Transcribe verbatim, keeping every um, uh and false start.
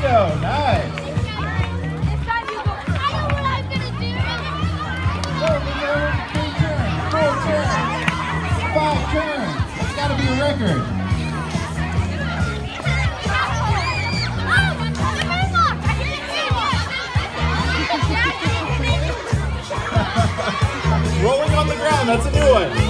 go. Nice. Five turns. That's got to be a record. Rolling on the ground. That's a new one.